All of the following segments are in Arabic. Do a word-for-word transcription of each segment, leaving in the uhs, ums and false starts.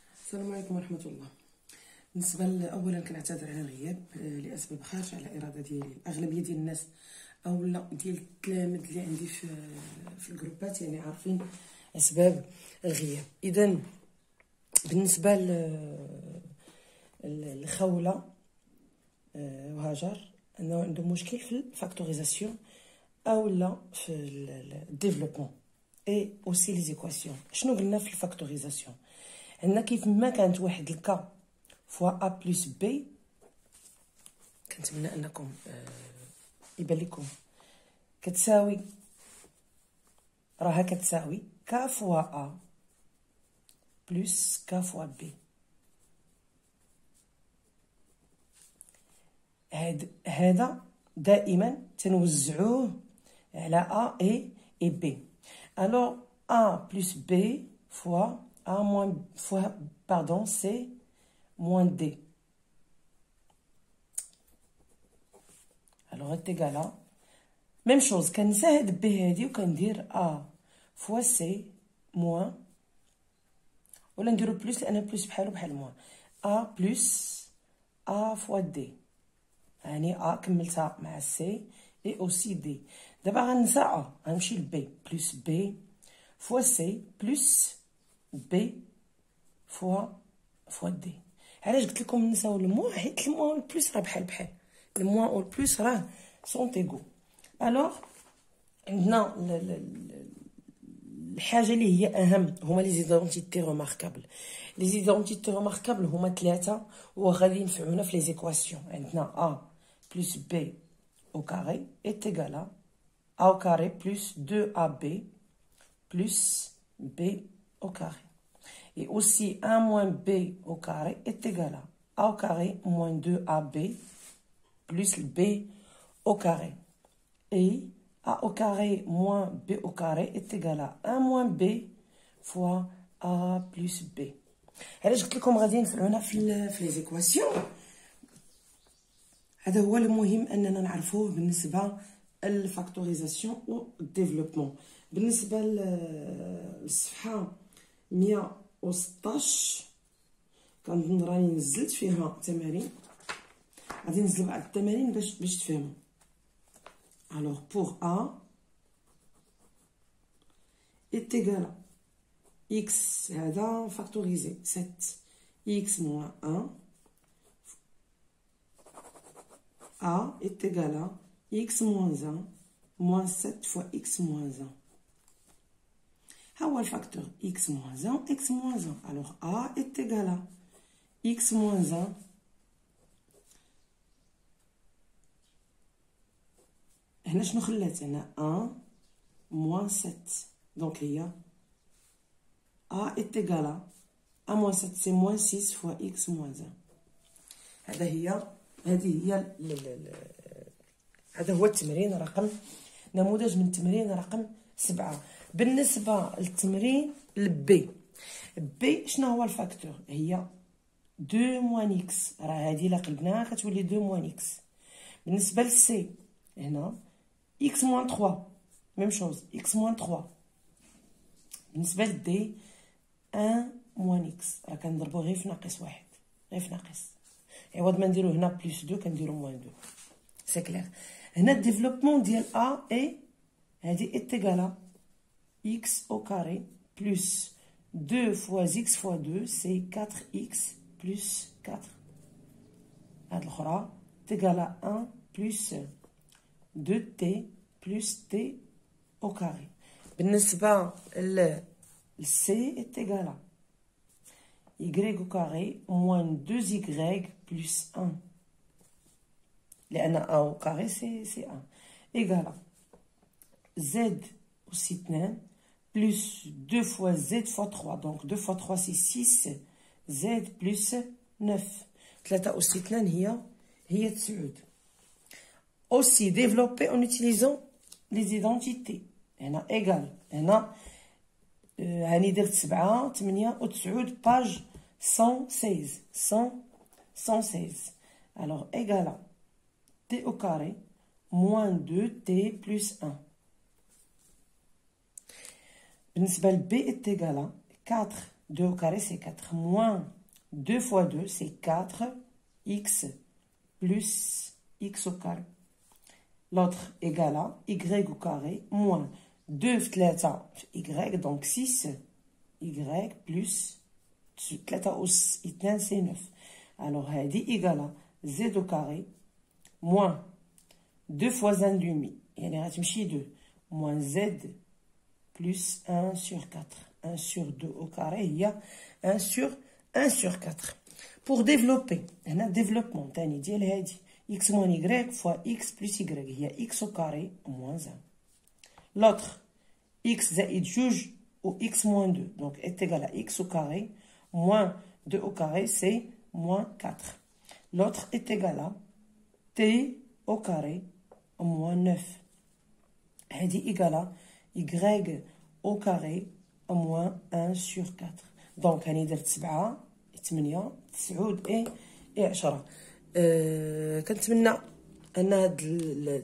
السلام عليكم ورحمة الله. بالنسبة أولا كنعتذر على الغياب لأسباب خارجة على الإرادة ديالي. الأغلبية ديال الناس أولا ديال التلاميذ اللي عندي في في الجروبات يعني عارفين أسباب الغياب. إذا بالنسبة لخولة وهاجر أنه عنده مشكل في الفاكتوريزاسيون أولا في الديفلوبمون اي اوسي لي زيكواسيون. شنو قلنا في الفاكتوريزاسيون؟ عندنا كيف ما كانت واحد الكا فوا ا بلس بي، كنتمنى انكم آه يبان لكم كتساوي، راها كتساوي كا فوا ا بلس كا فوا بي. هاد هذا دائما تنوزعوه على ا اي اي بي. Alors A plus B fois A moins fois pardon C moins D. Alors est égal à même chose. كنساهد B هادي وكندير A fois C moins ولا نديرو بلس لأن بلس بحالو بحال موان. A plus A fois D يعني A كملتها مع C et aussi D. دابا غنسى ا غنمشي ل بي بلس بي فوا سي بلس بي فوا فوا دي. علاش قلت لكم نساو الموا؟ حيت الموا والبلس راه بحال بحال، الموا والبلس راه سون ايغو. الوغ عندنا الحاجه اللي هي اهم هما لي زيدونتيتي روماركابل. لي زيدونتيتي روماركابل هما ثلاثه وغادي ينفعونا في لي زيكواسيون. عندنا ا بلس بي au carré est égal à A au carré plus deux A B plus B au carré. Et aussi un moins B au carré est égal à A au carré moins deux A B plus B au carré. Et A au carré moins B au carré est égal à un moins B fois A plus B. علاش قلت لكم غادي ينفعونا في في لي زيكواسيون؟ هذا هو المهم اننا نعرفوه بالنسبه الفاكتوريزاسيون و الديفلوبمون. بالنسبه للصفحه مية وستطاش كنظن راني نزلت فيها تمارين، غادي ننزل بعض التمارين باش باش تفهموا. الوغ بوغ ا est égal à x هذا فاكتوريزي سبعة x moins un. A est égal à x moins un moins sept fois x moins un. ها هو الفاكتور x moins un x moins un. alors A est égal à x moins un هنا شنو خلات؟ هنا un moins sept. donc هي A est égal à un moins sept c'est moins six fois x moins un. هذا هي هذه هي هذا هو التمرين رقم نموذج من التمرين رقم سبعة. بالنسبة للتمرين لبي بي شنو هو الفاكتور؟ هي دو موان اكس، راه هذه الا قلبناها كتولي دو موان اكس. بالنسبة للسي هنا اكس موان تخوا ميم شوز اكس موان تخوا. بالنسبة للدي ان موان اكس، راه كنضربو غير في ناقص واحد، غير في ناقص، عوض ما نديرو هنا بلس دو كنديرو موان دو. سي كلير. هنا الديفلوبمون ديال ا اي هادي est égal à x au carré plus deux fois x fois deux c'est quatre x plus quatre. هاد الاخرى est égal à un plus deux t plus t au carré. بالنسبة ل c est égal à y au carré moins deux y plus un. لأن a au carré c'est c'est un. égal à z aussi اثنان plus deux fois z fois trois. donc deux fois trois c'est six. z plus neuf. ثلاثة aussi اثنان هي هي تسعود. aussi développé en utilisant les identités. هنا égal هنا هاني درت سبعة ثمانية وتسعود باج cent seize. cent seize. alors égal à t au carré moins deux t plus un. بالنسبة ل B est égal à quatre deux au carré, c'est quatre. Moins deux fois deux, c'est quatre. X plus X au carré. L'autre égale à Y au carré moins deux fois trois Y, donc six Y plus trois أس اثنين c'est neuf. Alors, هذه égale à Z au carré moins deux fois un demi. يعني غتمشي deux. Moins Z plus un sur quatre. un sur deux au carré, il y a un sur un sur quatre. Pour développer, on a développement, تاني ديال هادي. X moins Y fois X plus Y. Il y a X au carré moins un. L'autre, X زائد جوج ou X moins deux. Donc, est égal à X au carré moins deux au carré, c'est moins quatre. L'autre est égal à T au carré moins neuf. هذه égal à Y au carré moins un sur quatre. Donc, هاني درت سبعة ثمانية تسعود اي اي عشرة. أه كنتمنى ان هاد ال...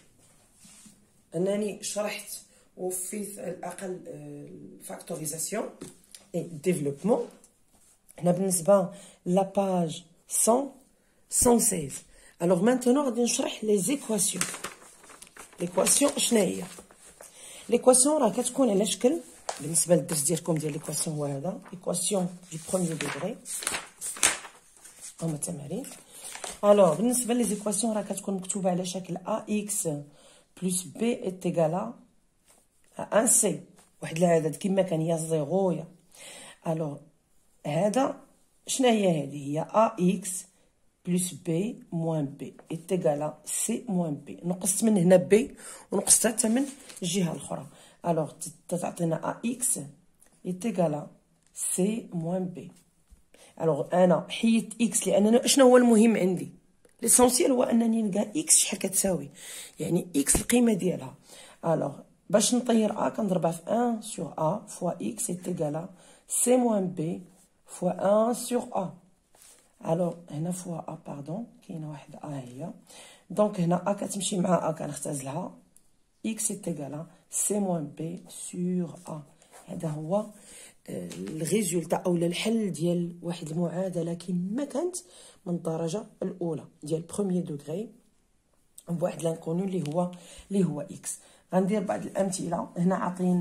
انني شرحت وفيت على الاقل الفاكتوريزاسيون اي ديفلوبمون. هنا بالنسبه لاباج مية مية وستة عشر. الوغ مانتونو غادي نشرح لي زيكواسيون. ليكواسيون شنو هي؟ ليكواسيون راه كتكون على شكل، بالنسبه للدرس ديالكم ديال ليكواسيون هو هذا، ليكواسيون دو بروميير دوغري هما التمارين. الوغ بالنسبه لي زيكواسيون راه كتكون مكتوبه على شكل ا اكس بلس بي ايت ايكال ان سي، واحد العدد كما كان يا زيرو يا. الوغ هذا شنو هي؟ هذه هي ا اكس بلس بي موان بي ايت ايكال سي موان بي. نقصت من هنا بي ونقصتها حتى من الجهه الاخرى. الوغ تعطينا ا اكس ايت ايكال سي موان بي. الوغ انا حيدت اكس لان شنو هو المهم عندي؟ ليسونسيال هو انني نلقى اكس شحال كتساوي، يعني اكس القيمه ديالها. الوغ باش نطير ا كنضربها في واحد سور ا فوا اكس ايت ايكال سي موان بي فوا واحد سور ا. الوغ هنا فوا ا باردون كاينه واحد ا هي، دونك هنا ا كتمشي مع ا كنختزلها اكس ايت ايكال سي موان بي سور ا. هذا هو الريزولتا او الحل ديال واحد المعادله كما كانت من الدرجه الاولى ديال بروميير دوغري بواحد لانكونو اللي هو اللي هو اكس. غندير بعض الامثله. هنا عاطين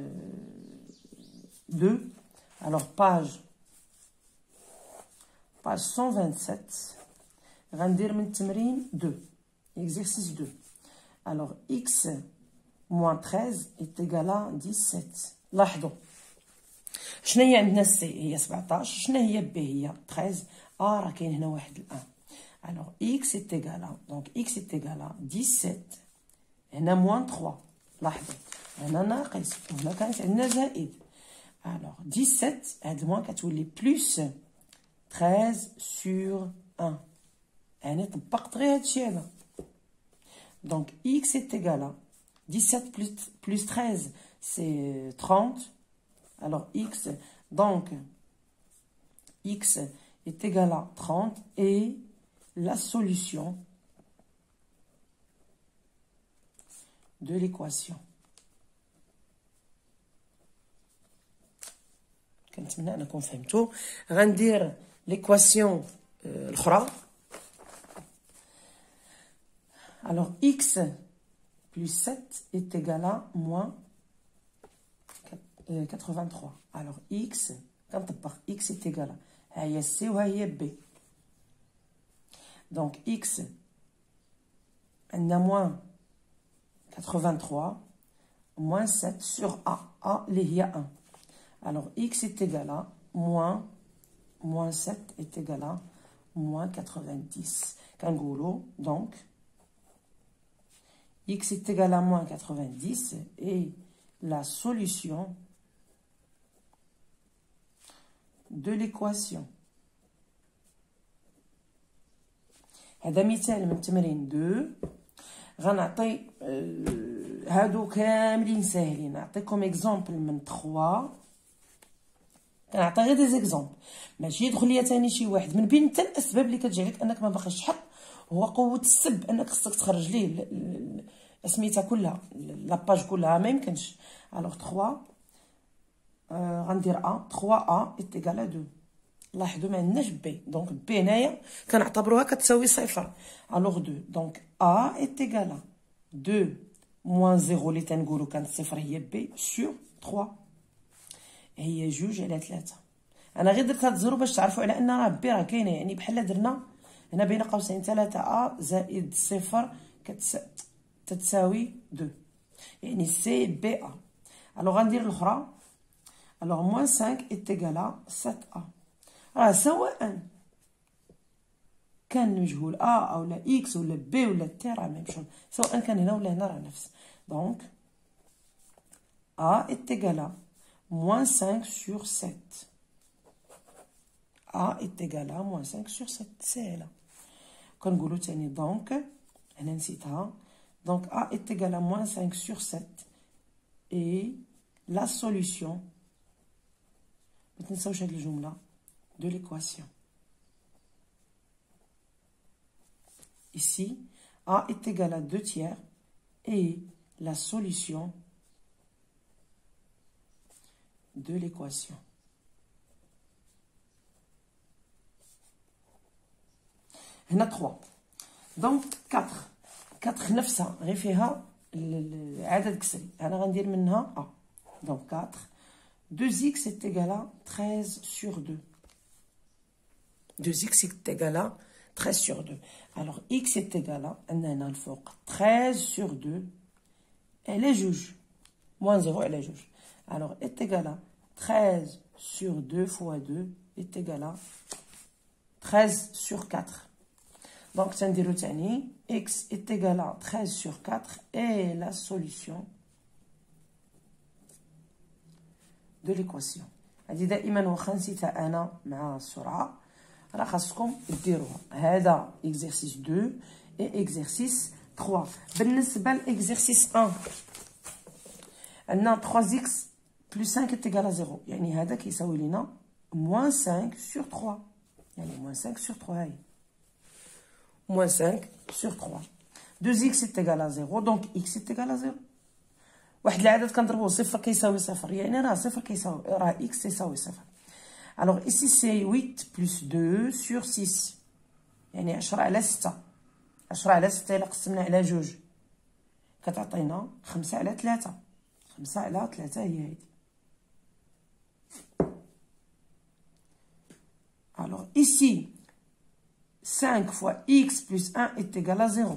دو. الوغ باج باج مية وسبعة وعشرين غندير من التمرين دو اكزرسيس دو. الوغ اكس موان تreize est égal à dix-sept. لاحظوا شنو هي عندنا سي هي سبعطاش، شنو هي بي هي treize، ا راه كاين هنا واحد الان. الوغ اكس est égal à دونك اكس est égal à dix-sept. هنا موان ثلاثة، لاحظوا هنا ناقص وهنا كانت عندنا زائد. الوغ dix-sept هاد الموان كتولي بلس treize sur un، يعني طبقت غير هادشي هذا. دونك اكس est égal à dix-sept plus, plus treize, c'est trente. Alors, x, donc, x est égal à trente et la solution de l'équation. كنتمنى انكم فهمتوا. غندير l'équation الاخرى. Alors, x plus sept est égal à moins quatre-vingt-trois. Alors, x, quand on part, x est égal à هي C ou هي B. Donc, x, on a moins quatre-vingt-trois, moins sept sur A. A, il y a un. Alors, x est égal à moins, moins sept est égal à moins quatre-vingt-dix. Kangolo, donc, x est égal à moins quatre-vingt-dix et la solution de l'équation. هذا مثال من تمرين دو. غنعطي هادو كاملين ساهلين. نعطيكم اكزامبل من ثلاثة. كنعطي غير دي زيكزامبل، ماشي يدخل ليا ثاني شي واحد. من بين حتى الاسباب اللي كتجعلك انك ما باغيش تحط هو قوه السب، انك خصك تخرج ليه سميتها كلها لاباج كلها ما يمكنش. الوغ ثلاثة آه غندير ا ثلاثة ا est égal à deux. لاحظوا ما عندناش بي، دونك بي هنايا كنعتبروها كتساوي صفر. الوغ دو دونك ا est égal à deux moins زيرو اللي تنقولوا كانت صفر هي بي سور ثلاثة، هي جوج على ثلاثة. انا غير درت هاد الزيرو باش تعرفوا على ان راه بي راه كاينه، يعني بحال درنا هنا بين قوسين ثلاثة ا زائد صفر كتس... تتساوي دو، يعني سي بي ا. الوغ غندير الاخرى. الوغ موان خمسة est égal à سبعة ا. راه سواء كان مجهول ا او لا اكس ولا بي ولا تي راه ميم شون، سواء كان هنا ولا هنا راه نفس. دونك ا est égal à moins cinq sur sept. a est égal à moins cinq sur sept. ساهله. كنقولوا تاني دونك هنا نسيتها. دونك a est égal à moins cinq sur sept et la solution، ما تنساوش هاد الجمله، de l'équation. Ici, a est égal à deux tiers et la solution de l'équation. هنا ثلاثة. دونك أربعة. أربعة نفسها غير فيها العدد كسري، انا غندير منها ا. دونك أربعة. deux x est égal à treize sur deux. deux x est égal à treize sur deux. Alors x est égal à عندنا الفوق treize sur deux. Elle est juge. Moins zéro, elle est juge. Alors est égal à treize sur deux fois deux est égal à treize sur quatre. Donc تنديرو تاني x est égal à treize sur quatre et la solution de l'équation. هذه دائما واخا نسيتها انا مع السرعه راه خاصكم ديروها. هذا اكزرسيس اثنين اي اكزرسيس ثلاثة. بالنسبه لاكزرسيس واحد عندنا ثلاثة اكس بلس خمسة est égal à صفر، يعني هذا كيساوي لينا موان خمسة sur ثلاثة، يعني موان خمسة sur ثلاثة. هاي موان خمسة sur ثلاثة. deux x est égal à صفر، دونك x est égal à صفر. واحد العدد كنضربوه صفر كيساوي صفر، يعني راه صفر كيساوي راه x يساوي صفر. Alors ici c'est huit plus deux sur six، يعني عشرة على ستة. عشرة على ستة إلا قسمنا على جوج كتعطينا خمسة على ثلاثة. خمسة على ثلاثة هي هادي. Alors ici cinq fois x plus un est égal à zéro،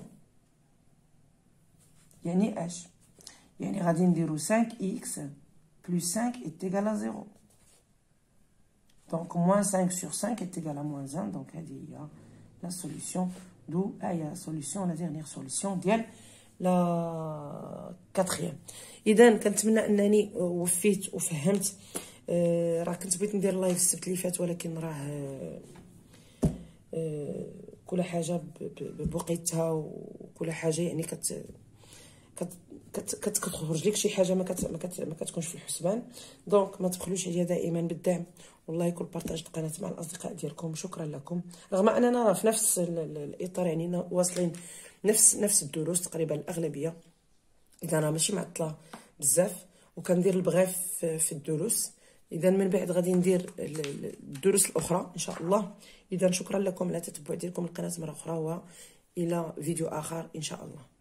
يعني اش؟ يعني غادي نديرو خمسة x plus cinq est égal à zéro. Donc moins cinq sur cinq est égal à moins un. Donc هذه هي la solution. D'où هي la solution, la dernière solution ديال la quatrième. إذا كنتمنى أنني وفيت وفهمت. آه راه كنت بغيت ندير لايف السبت اللي فات، ولكن راه آه آه كل حاجة بوقيتها وكل حاجة يعني كت كت كت كتخرج لك شي حاجه ما كت ما, كت ما كتكونش في الحسبان. دونك ما تبخلوش عليا دائما بالدعم والله كل بارطاج القناه مع الاصدقاء ديالكم. شكرا لكم. رغم اننا راه في نفس الاطار، يعني واصلين نفس نفس الدروس تقريبا الاغلبيه، اذا راه ماشي معطله بزاف، وكندير البغاف في الدروس. اذا من بعد غادي ندير الدروس الاخرى ان شاء الله. اذا شكرا لكم على التتبع ديالكم القناه مره اخرى، والى فيديو اخر ان شاء الله.